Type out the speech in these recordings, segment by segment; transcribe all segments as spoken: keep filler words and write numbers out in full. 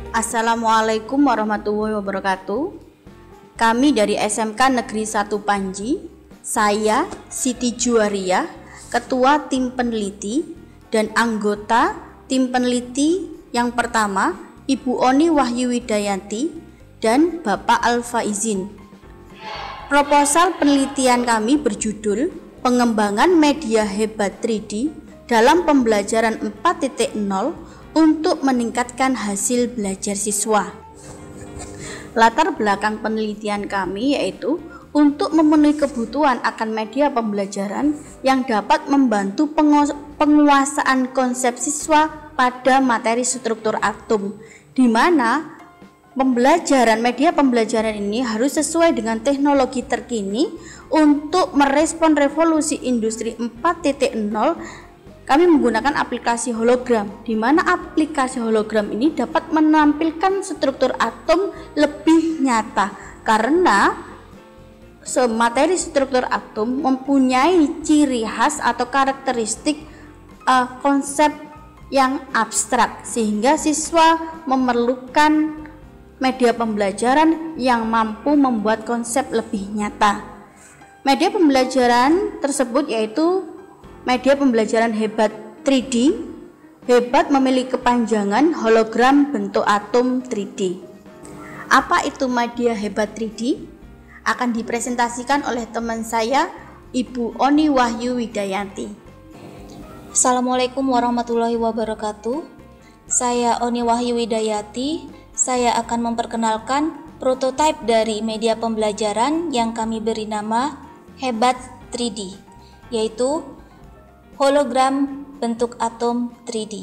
Assalamualaikum warahmatullahi wabarakatuh. Kami dari S M K Negeri satu Panji, saya Siti Juwaria, Ketua Tim Peneliti dan anggota Tim Peneliti yang pertama, Ibu Oni Wahyu Widayanti dan Bapak Al-Faizin. Proposal penelitian kami berjudul Pengembangan Media Hebat tiga D dalam Pembelajaran empat titik nol untuk meningkatkan hasil belajar siswa. Latar belakang penelitian kami yaitu untuk memenuhi kebutuhan akan media pembelajaran yang dapat membantu penguasaan konsep siswa pada materi struktur atom, di mana pembelajaran media pembelajaran ini harus sesuai dengan teknologi terkini untuk merespon revolusi industri empat titik nol. Kami menggunakan aplikasi hologram, di mana aplikasi hologram ini dapat menampilkan struktur atom lebih nyata karena materi struktur atom mempunyai ciri khas atau karakteristik uh, konsep yang abstrak, sehingga siswa memerlukan media pembelajaran yang mampu membuat konsep lebih nyata. Media pembelajaran tersebut yaitu media pembelajaran hebat tiga D. Hebat memiliki kepanjangan hologram bentuk atom tiga D. Apa itu media hebat tiga D? Akan dipresentasikan oleh teman saya, Ibu Oni Wahyu Widayanti. Assalamualaikum warahmatullahi wabarakatuh. Saya Oni Wahyu Widayanti. Saya akan memperkenalkan prototipe dari media pembelajaran yang kami beri nama Hebat tiga D, yaitu hologram bentuk atom tiga D.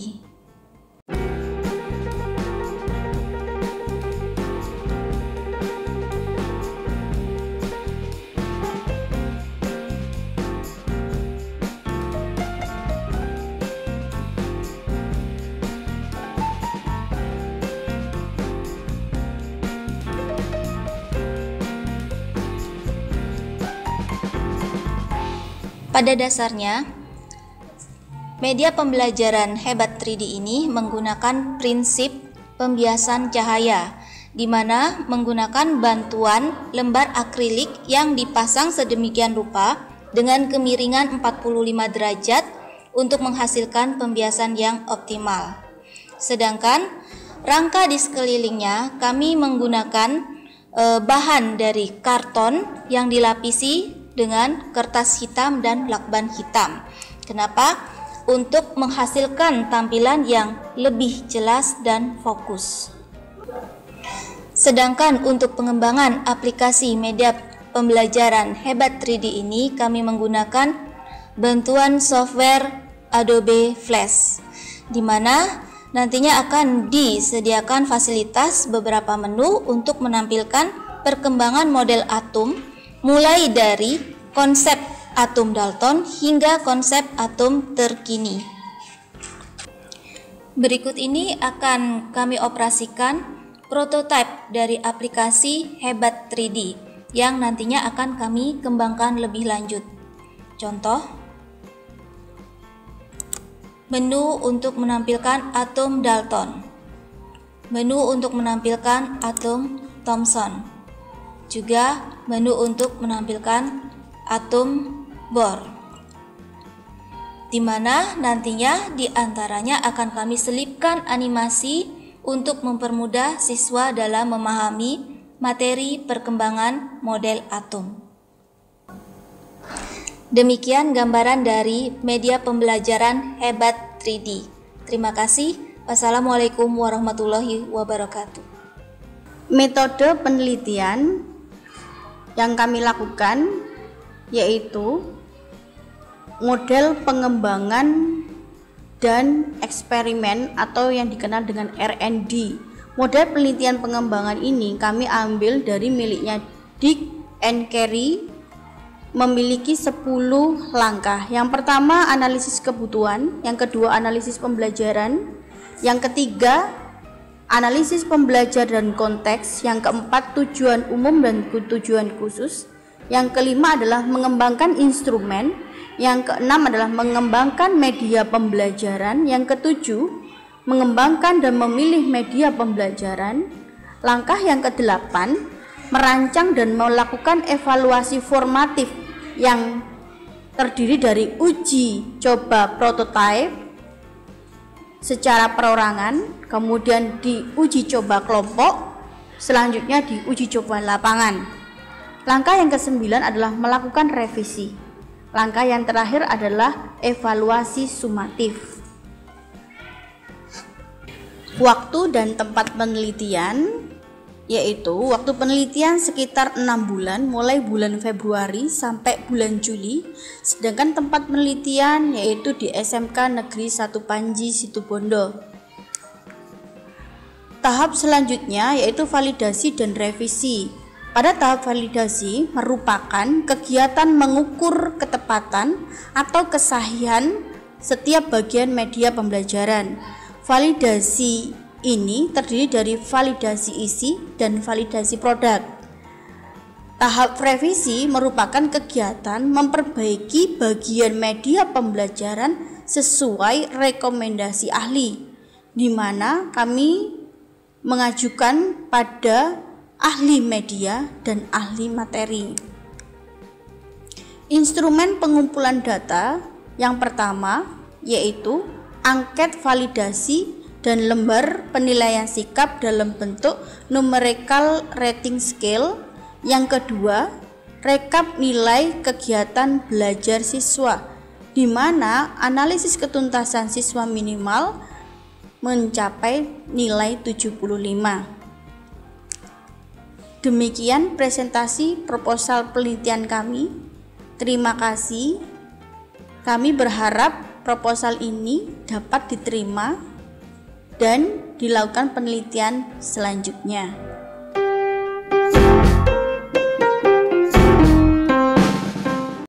Pada dasarnya, media pembelajaran Hebat tiga D ini menggunakan prinsip pembiasan cahaya, di mana menggunakan bantuan lembar akrilik yang dipasang sedemikian rupa dengan kemiringan empat puluh lima derajat untuk menghasilkan pembiasan yang optimal. Sedangkan rangka di sekelilingnya kami menggunakan eh, bahan dari karton yang dilapisi dengan kertas hitam dan lakban hitam. Kenapa? Untuk menghasilkan tampilan yang lebih jelas dan fokus. Sedangkan untuk pengembangan aplikasi media pembelajaran Hebat tiga D ini kami menggunakan bantuan software Adobe Flash, di mana nantinya akan disediakan fasilitas beberapa menu untuk menampilkan perkembangan model atom, mulai dari konsep atom Dalton hingga konsep atom terkini. Berikut ini akan kami operasikan prototipe dari aplikasi Hebat tiga D yang nantinya akan kami kembangkan lebih lanjut. Contoh, menu untuk menampilkan atom Dalton, menu untuk menampilkan atom Thomson, juga menu untuk menampilkan atom Bohr, di mana nantinya diantaranya akan kami selipkan animasi untuk mempermudah siswa dalam memahami materi perkembangan model atom. Demikian gambaran dari media pembelajaran Hebat tiga D. Terima kasih. Wassalamualaikum warahmatullahi wabarakatuh. Metode penelitian yang kami lakukan yaitu model pengembangan dan eksperimen atau yang dikenal dengan R and D. Model penelitian pengembangan ini kami ambil dari miliknya Dick and Carey, memiliki sepuluh langkah. Yang pertama analisis kebutuhan, yang kedua analisis pembelajaran, yang ketiga analisis pembelajaran konteks, yang keempat tujuan umum dan tujuan khusus, yang kelima adalah mengembangkan instrumen, yang keenam adalah mengembangkan media pembelajaran, yang ketujuh mengembangkan dan memilih media pembelajaran. Langkah yang kedelapan, merancang dan melakukan evaluasi formatif yang terdiri dari uji coba prototipe secara perorangan, kemudian diuji coba kelompok, selanjutnya diuji coba lapangan. Langkah yang kesembilan adalah melakukan revisi. Langkah yang terakhir adalah evaluasi sumatif. Waktu dan tempat penelitian, yaitu waktu penelitian sekitar enam bulan mulai bulan Februari sampai bulan Juli, sedangkan tempat penelitian yaitu di S M K Negeri satu Panji Situbondo. Tahap selanjutnya yaitu validasi dan revisi. Pada tahap validasi merupakan kegiatan mengukur ketepatan atau kesahihan setiap bagian media pembelajaran. Validasi ini terdiri dari validasi isi dan validasi produk. Tahap revisi merupakan kegiatan memperbaiki bagian media pembelajaran sesuai rekomendasi ahli, di mana kami mengajukan pada ahli media dan ahli materi. Instrumen pengumpulan data yang pertama yaitu angket validasi dan lembar penilaian sikap dalam bentuk numerical rating scale. Yang kedua, rekap nilai kegiatan belajar siswa, di mana analisis ketuntasan siswa minimal mencapai nilai tujuh puluh lima. Demikian presentasi proposal penelitian kami. Terima kasih. Kami berharap proposal ini dapat diterima dan dilakukan penelitian selanjutnya.